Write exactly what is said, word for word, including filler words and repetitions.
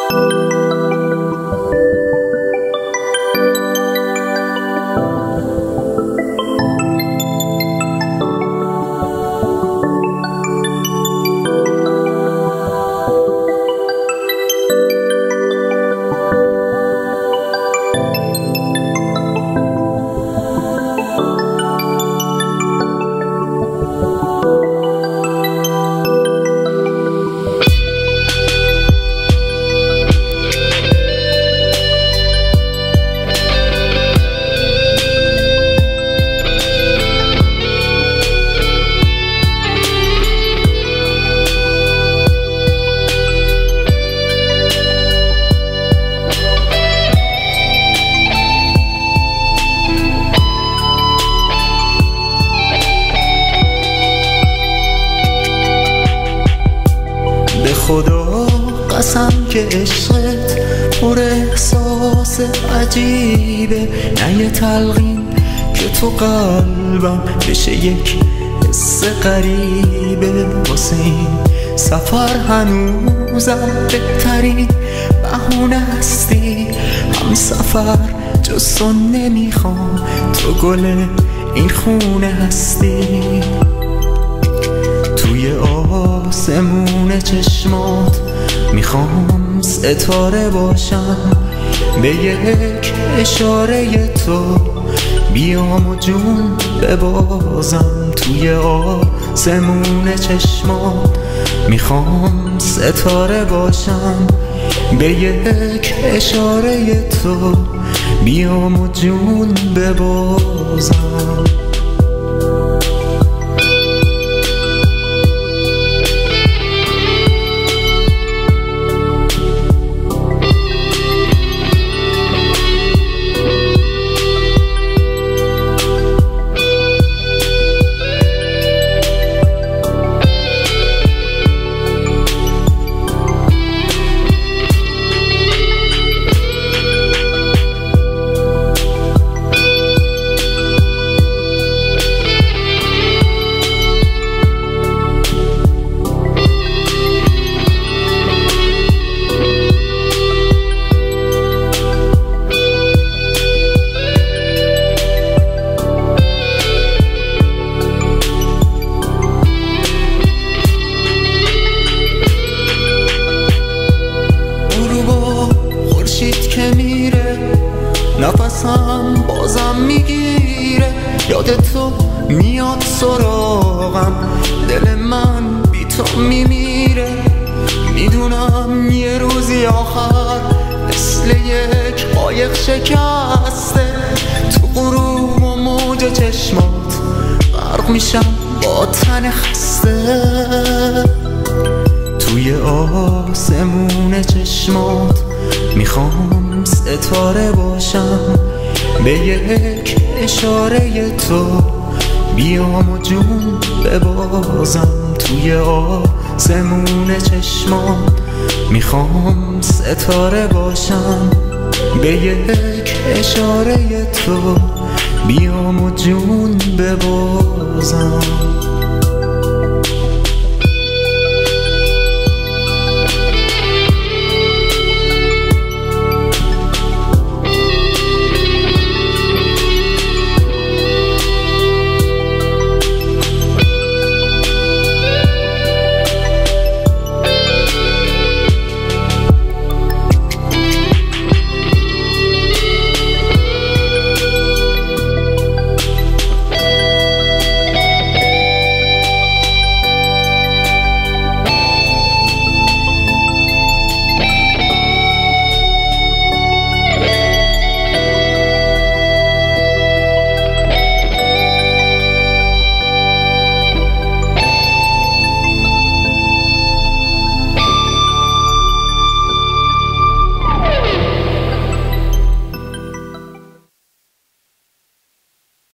خدا قسم که عشقت پر احساس عجیبه، نه یه تلقین که تو قلبم بشه یک حس غریبه. واسه این سفر هنوزم بهترین بهونه هستی، هم سفر جز تو نمیخوام، تو گل این خونه هستی. توی آسمون چشمات میخوام ستاره باشم، به یک اشاره تو بیام و جون ببازم. توی آسمون چشمات میخوام ستاره باشم، به یک اشاره تو بیام و جون ببازم. نفسم بازم میگیره، یاد تو میاد سراغم، دل من بی تو میمیره. میدونم یه روزی آخر مثل یک قایق شکسته، تو غروب و موج چشمات غرق میشم با تن خسته. توی آسمون چشمات میخوام ستاره باشم، به یک اشاره تو بیام و جون ببازم. توی آسمون چشمات میخوام ستاره باشم، به یک اشاره تو بیام و جون ببازم.